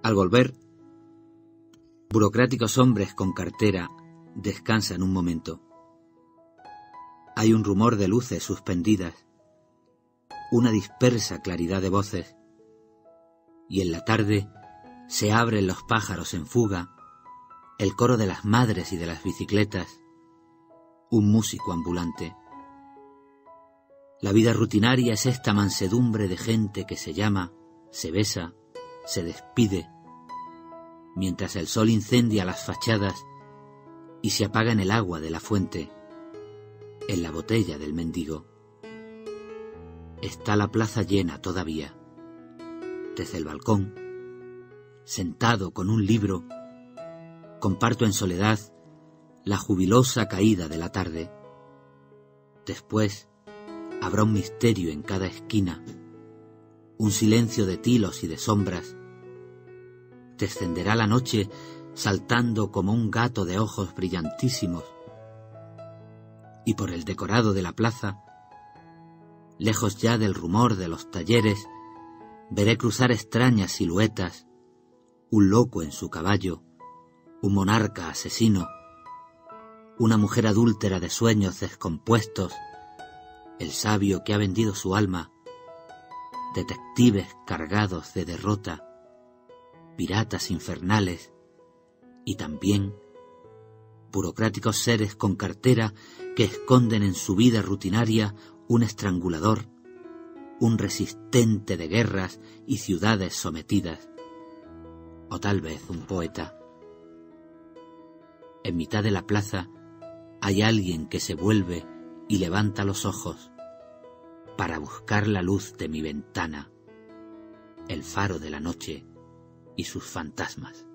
Al volver, burocráticos hombres con cartera descansan un momento. Hay un rumor de luces suspendidas, una dispersa claridad de voces, y en la tarde se abren los pájaros en fuga, el coro de las madres y de las bicicletas, un músico ambulante. La vida rutinaria es esta mansedumbre de gente que se llama, se besa, se despide, mientras el sol incendia las fachadas y se apaga en el agua de la fuente, en la botella del mendigo. Está la plaza llena todavía. Desde el balcón, sentado con un libro, comparto en soledad la jubilosa caída de la tarde. Después habrá un misterio en cada esquina, un silencio de tilos y de sombras. Descenderá la noche saltando como un gato de ojos brillantísimos, y por el decorado de la plaza, lejos ya del rumor de los talleres, veré cruzar extrañas siluetas, un loco en su caballo, un monarca asesino, una mujer adúltera de sueños descompuestos, el sabio que ha vendido su alma, detectives cargados de derrota, piratas infernales y también burocráticos seres con cartera que esconden en su vida rutinaria un estrangulador, un resistente de guerras y ciudades sometidas, o tal vez un poeta. En mitad de la plaza hay alguien que se vuelve y levanta los ojos para buscar la luz de mi ventana, el faro de la noche y sus fantasmas.